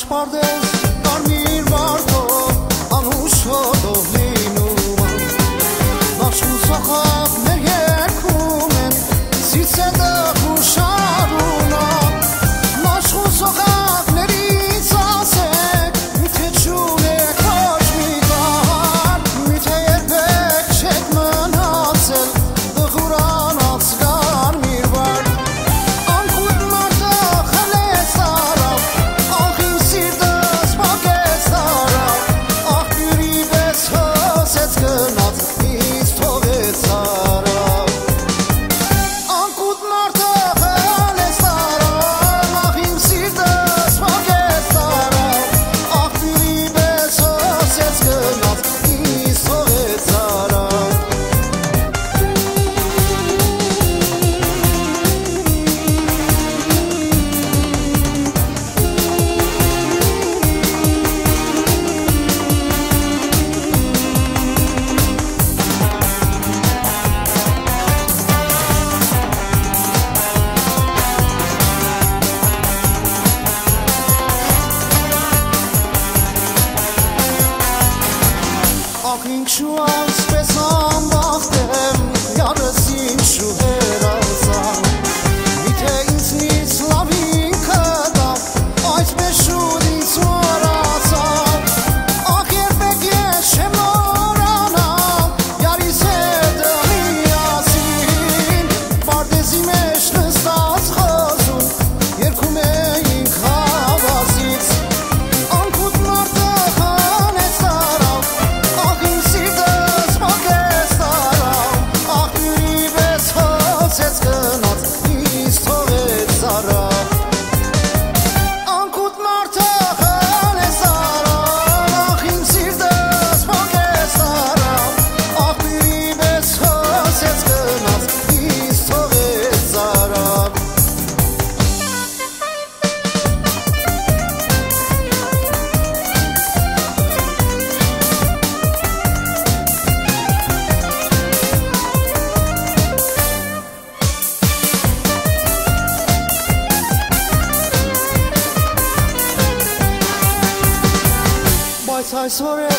Պարդես կարմիր մարդով անուշոտով լինում Լաշուն սոխավ մեր երկում են Սիցեդը խուշարունա Լաշուն սոխավներից ասեք Միթե չուն եք ոչ մի կար Միթե երբեք չեք մնացել Դղուրանաց կարմիր վար Անկուտ մարդը խլեց արավ Ախ իմ սիրտս պակեց արավ Աղբյուրի պես հսեց գնաց Ինձ թողեց արավ Անկուտ մարդը խլեց արավ Ախ իմ սիրտս պակեց արավ Աղբյուրի պես հսեց գնաց Ինձ թողեց արավ Ախ ինչու այսպես անբախտեմ Յարս ինչու հեռացան Միթե ինձնից լավ ինքը դավ Այսպես շուտ ինձ մոռացավ Ախ երբեք ես չեմ մոռանալ Յարիս հետ միասին Պարդեզի մեջ նստած խոզում Երգում էինք հավասից Անկուտ մարդը խանեց արավ Ախ իմ սիրտս պակեց արավ Աղբյուրի պես հսեց գնաց Ինձ թողեց արավ Անկուտ մարդը խանեց արավ Ախ իմ սիրտս պակեց արավ Աղբյուրի պես հսեց գնաց Ինձ թողեց արավ Բայց այսօր